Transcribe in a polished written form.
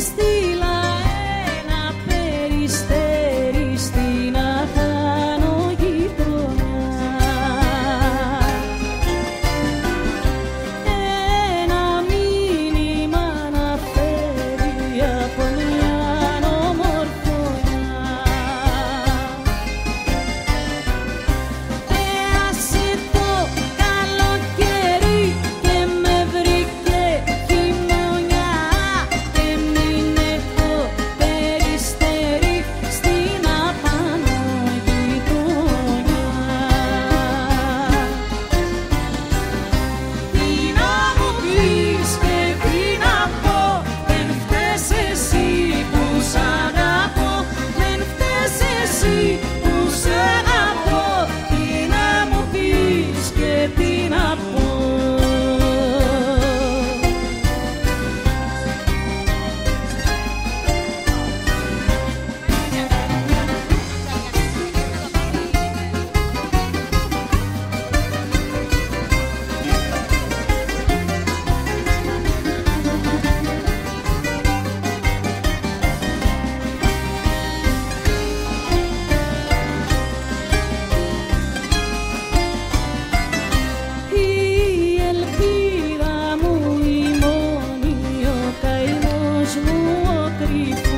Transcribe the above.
Έστειλα ένα περιστέρι στην αχάνω γειτονιά. Ένα μήνυμα να φέρει από μια ομορφωνιά. Πέρασε το καλοκαίρι και με βρήκε χειμωνιά. Έμεινε το περιστέρι στην απάνω γειτονιά. Τι να μου πεις και τι να πω, δεν φταίς εσύ που σ' αγαπώ, δεν φταίς εσύ που σ' αγαπώ. Τι να μου πεις και τι να πω. Η ελπίδα μου η μόνη, ο καημός μου ο κρυφός.